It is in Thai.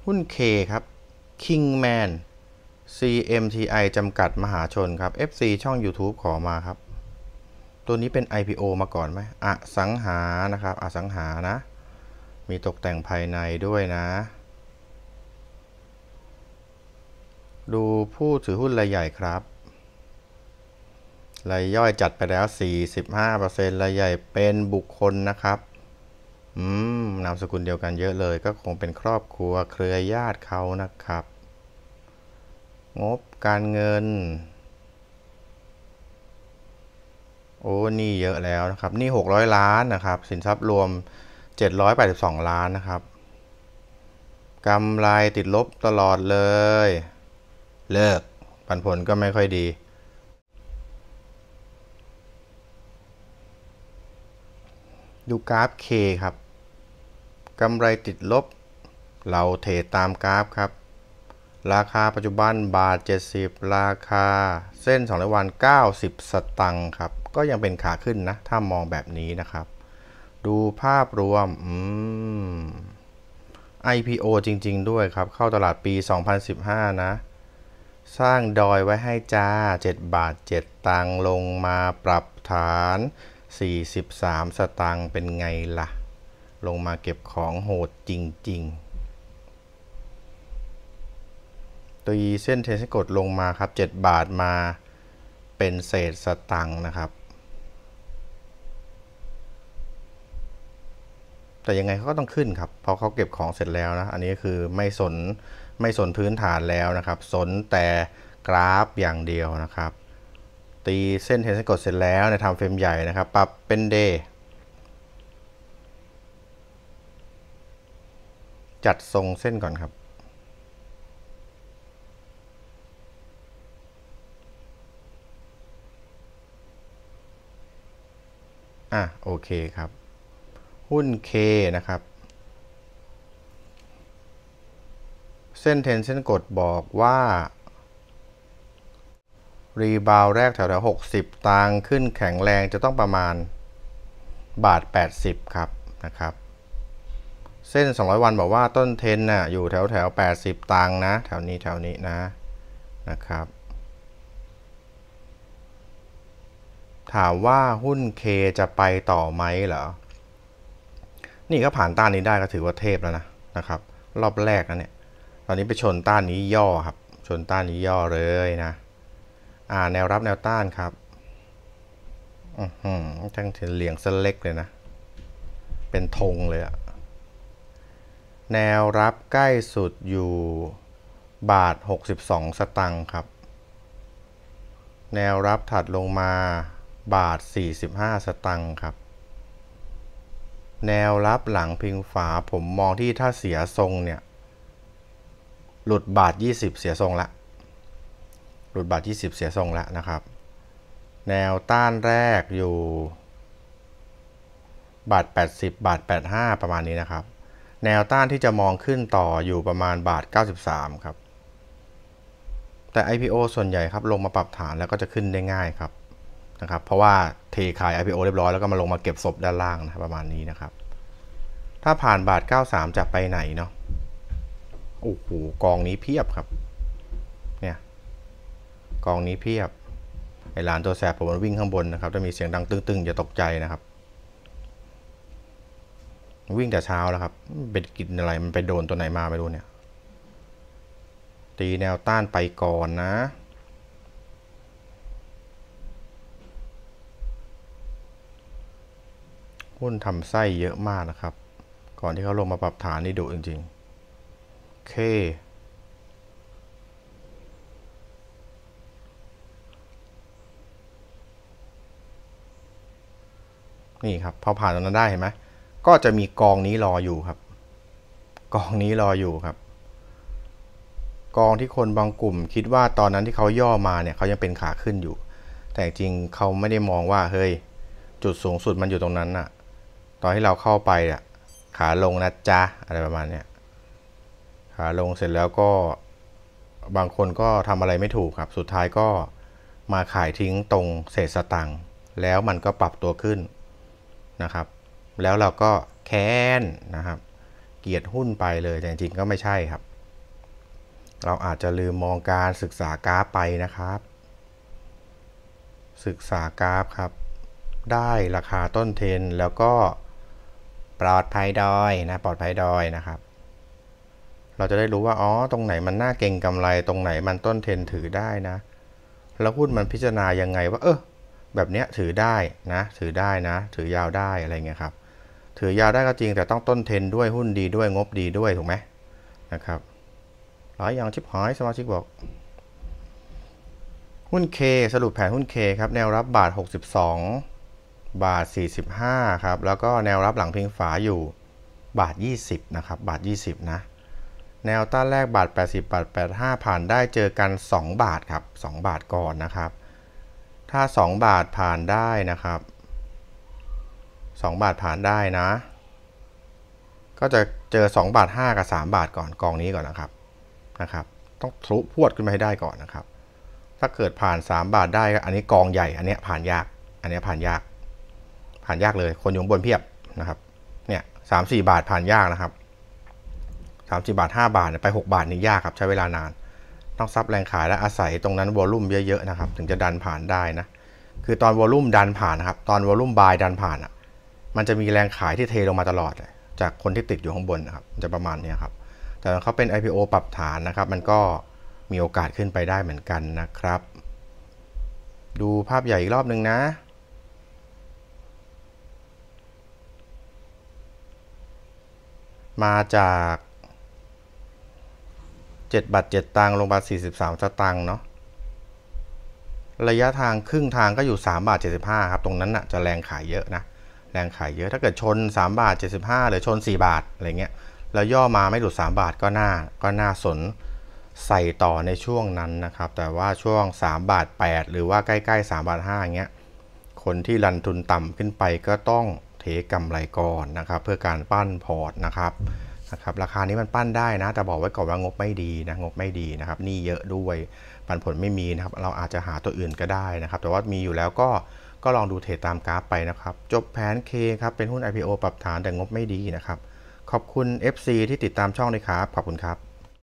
หุ้น K ครับ Kingman CMTI จำกัดมหาชนครับ FC ช่อง YouTube ขอมาครับตัวนี้เป็น IPO มาก่อนไหมอสังหานะครับอสังหานะมีตกแต่งภายในด้วยนะดูผู้ถือหุ้นรายใหญ่ครับรายย่อยจัดไปแล้ว 45% รายใหญ่เป็นบุคคลนะครับนามสกุลเดียวกันเยอะเลยก็คงเป็นครอบครัวเครือญาติเขานะครับงบการเงินโอ้นี่เยอะแล้วนะครับนี่600ล้านนะครับสินทรัพย์รวม782ล้านนะครับกำไรติดลบตลอดเลยเลิกปันผลก็ไม่ค่อยดีดูกราฟ K ครับกำไรติดลบเราเทรดตามกราฟครับราคาปัจจุบันบาท70ราคาเส้น200วัน90สตังค์ครับก็ยังเป็นขาขึ้นนะถ้ามองแบบนี้นะครับดูภาพรวมIPO จริงๆด้วยครับเข้าตลาดปี2015นะสร้างดอยไว้ให้จ้า7บาท7ตังค์ลงมาปรับฐาน43สตังค์เป็นไงล่ะลงมาเก็บของโหดจริงๆตัวเส้นเทนเส้นกดลงมาครับ7บาทมาเป็นเศษสตังค์นะครับแต่ยังไงเขาก็ต้องขึ้นครับเพราะเขาเก็บของเสร็จแล้วนะอันนี้คือไม่สนพื้นฐานแล้วนะครับสนแต่กราฟอย่างเดียวนะครับตีเส้นเทนเส้นกดเสร็จแล้วในทำเฟรมใหญ่นะครับปรับเป็นเดย์จัดทรงเส้นก่อนครับโอเคครับหุ้น K นะครับเส้นเทนเส้นกดบอกว่ารีบาวแรกแถว60ตังค์ขึ้นแข็งแรงจะต้องประมาณบาท80ครับนะครับเส้น200วันบอกว่าต้นเทนน่ะอยู่แถว80ตังค์นะแถวนี้นะครับถามว่าหุ้น K จะไปต่อไหมเหรอนี่ก็ผ่านต้านนี้ได้ก็ถือว่าเทพแล้วนะครับรอบแรกนะเนี่ยตอนนี้ไปชนต้านนี้ย่อครับชนต้านนี้ย่อเลยนะแนวรับแนวต้านครับทั้งเหลียงเส้นเล็กเลยนะเป็นธงเลยอะแนวรับใกล้สุดอยู่บาท62สตังค์ครับแนวรับถัดลงมาบาท45สตังค์ครับแนวรับหลังพิงฝาผมมองที่ถ้าเสียทรงเนี่ยหลุดบาท20เสียทรงละหลุดบาท20เสียทรงละนะครับแนวต้านแรกอยู่บาท80บาท85ประมาณนี้นะครับแนวต้านที่จะมองขึ้นต่ออยู่ประมาณบาท93ครับแต่ IPO ส่วนใหญ่ครับลงมาปรับฐานแล้วก็จะขึ้นได้ง่ายครับนะครับเพราะว่าเทขาย IPO เรียบร้อยแล้วก็มาลงมาเก็บศพด้านล่างนะประมาณนี้นะครับถ้าผ่านบาท93จะไปไหนเนาะโอ้โหกองนี้เพียบครับเนี่ยกองนี้เพียบไอ้หลานตัวแสบผมมันวิ่งข้างบนนะครับถ้ามีเสียงดังตึ้งๆอย่าตกใจนะครับวิ่งแต่เช้าแล้วครับเป็นกินอะไรมันไปโดนตัวไหนมาไม่รู้เนี่ยตีแนวต้านไปก่อนนะหุ้นทำไส้เยอะมากนะครับก่อนที่เขาลงมาปรับฐานนี่ดุจริงๆโอเคนี่ครับพอผ่านตรงนั้นได้เห็นไหมก็จะมีกองนี้รออยู่ครับกองนี้รออยู่ครับกองที่คนบางกลุ่มคิดว่าตอนนั้นที่เขาย่อมาเนี่ยเขายังเป็นขาขึ้นอยู่แต่จริงเขาไม่ได้มองว่าเฮ้ยจุดสูงสุดมันอยู่ตรงนั้นน่ะตอนที่เราเข้าไปอ่ะขาลงนะจ๊ะอะไรประมาณเนี้ยขาลงเสร็จแล้วก็บางคนก็ทำอะไรไม่ถูกครับสุดท้ายก็มาขายทิ้งตรงเศษสตังค์แล้วมันก็ปรับตัวขึ้นนะครับแล้วเราก็แค้นนะครับเกลียดหุ้นไปเลยแต่จริงๆก็ไม่ใช่ครับเราอาจจะลืมมองการศึกษากราฟไปนะครับศึกษากราฟครับได้ราคาต้นเทรนแล้วก็ปลอดภัยดอยนะปลอดภัยดอยนะครับเราจะได้รู้ว่าอ๋อตรงไหนมันน่าเก็งกำไรตรงไหนมันต้นเทรนถือได้นะแล้วหุ้นมันพิจารณายังไงว่าแบบเนี้ยถือได้นะถือได้นะถือยาวได้อะไรเงี้ยครับถือยาวได้ก็จริงแต่ต้องต้นเทรนด้วยหุ้นดีด้วยงบดีด้วยถูกไหมนะครับหลายอย่างชิบหายสมาชิกบอกหุ้น K สรุปแผนหุ้น K ครับแนวรับบาท62บาท45ครับแล้วก็แนวรับหลังพิงฝาอยู่บาท20นะครับบาท20นะแนวต้านแรกบาท80บาท85ผ่านได้เจอกัน2บาทครับ2บาทก่อนนะครับถ้า2บาทผ่านได้นะครับ2บาทผ่านได้นะก็จะเจอ2บาท5กับ3บาทก่อนกองนี้ก่อนนะครับต้องทะลุพวดขึ้นมาให้ได้ก่อนนะครับถ้าเกิดผ่าน3บาทได้อันนี้กองใหญ่อันนี้ผ่านยากอันนี้ผ่านยากเลยคนอยู่บนเพียบนะครับเนี่ย3-4บาทผ่านยากนะครับ30บาท5บาทไป6บาทนี่ยากครับใช้เวลานานต้องซับแรงขายและอาศัยตรงนั้นวอลลุ่มเยอะๆนะครับถึงจะดันผ่านได้นะคือตอนวอลลุ่มดันผ่านนะครับตอนวอลลุ่มบายดันผ่านอ่ะมันจะมีแรงขายที่เทลงมาตลอดเลยจากคนที่ติดอยู่ข้างบนนะครับจะประมาณนี้ครับแต่เขาเป็น IPO ปรับฐานนะครับมันก็มีโอกาสขึ้นไปได้เหมือนกันนะครับดูภาพใหญ่อีกรอบนึงนะมาจาก7 บาท 7 ตังค์ลงมา43 สตางค์เนาะระยะทางครึ่งทางก็อยู่3 บาท 75ครับตรงนั้นน่ะจะแรงขายเยอะนะแรงขายเยอะถ้าเกิดชน3 บาท 75หรือชน4 บาทอะไรเงี้ยแล้วย่อมาไม่หลุด3 บาทก็น่าสนใส่ต่อในช่วงนั้นนะครับแต่ว่าช่วง3 บาท 8หรือว่าใกล้ๆ3 บาท 5เงี้ยคนที่รันทุนต่ำขึ้นไปก็ต้องเทกำไรก่อนนะครับเพื่อการปั้นพอร์ตนะครับราคานี้มันปั้นได้นะแต่บอกไว้ก่อนว่างบไม่ดีนะงบไม่ดีนะครับหนี้เยอะด้วยปันผลไม่มีนะครับเราอาจจะหาตัวอื่นก็ได้นะครับแต่ว่ามีอยู่แล้วก็ลองดูเทรดตามกราฟไปนะครับจบแผน K ครับเป็นหุ้น IPO ปรับฐานแต่งบไม่ดีนะครับขอบคุณ FC ที่ติดตามช่องเลยครับขอบคุณครับ